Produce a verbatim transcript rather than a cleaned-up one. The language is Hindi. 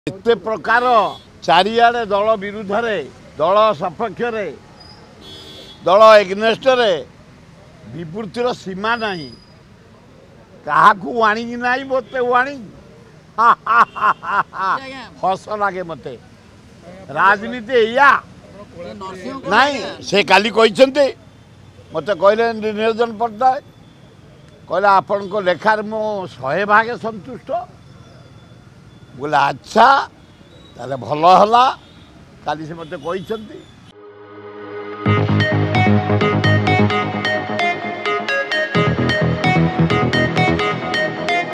एते प्रकार चारिआडे दल विरुद्ध दल सपक्ष दल एग्नेस्ट विवृत्तिर सीमा नहीं क्या वाणी ना मत वाणी हस लगे मत राजनीति या नहीं से काली कहते मत कहले निरंजन पट्टनायक कहले आपण को लेखार मो शहे भागे संतुष्ट बोले अच्छा ताले भल हला काली से मत कहते